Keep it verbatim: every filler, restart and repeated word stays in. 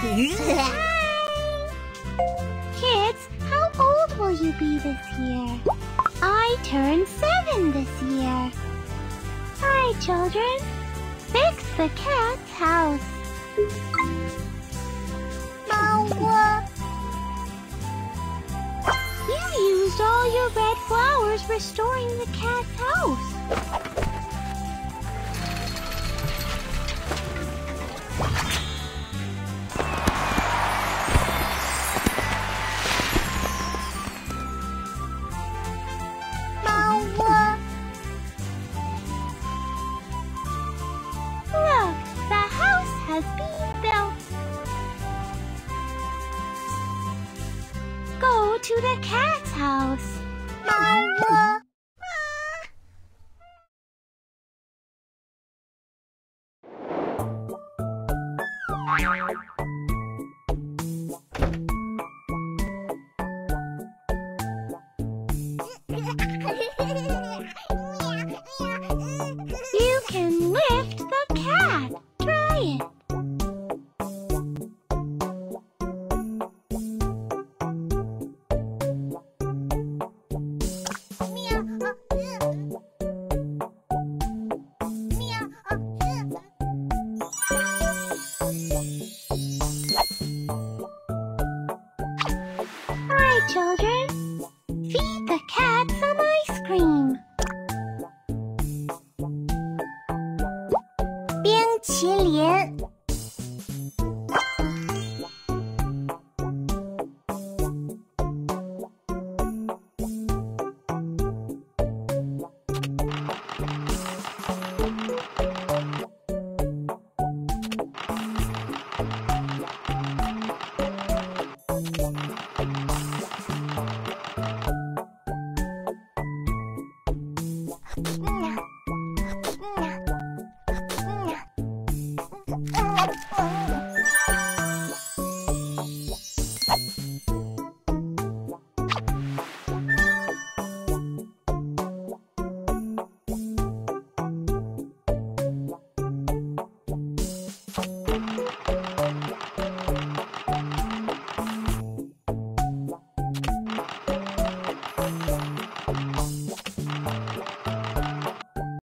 Kids, how old will you be this year? I turned seven this year. Hi, children. Fix the cat's house. You used all your red flowers restoring the cat's house. Look, the house has been built. Go to the cat's house. You can lift the cat. Try it. Hi, children. Feed the cat some ice cream. 冰淇淋。